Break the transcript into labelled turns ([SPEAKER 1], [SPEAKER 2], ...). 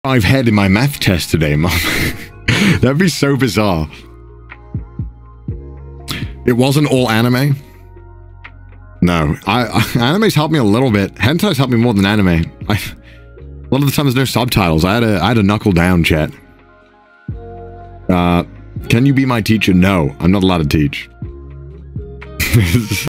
[SPEAKER 1] I've had in my math test today, Mom. That'd be so bizarre. It wasn't all anime? No. Anime's helped me a little bit. Hentai's helped me more than anime. A lot of the time there's no subtitles. I had to knuckle down, chat. Can you be my teacher? No, I'm not allowed to teach.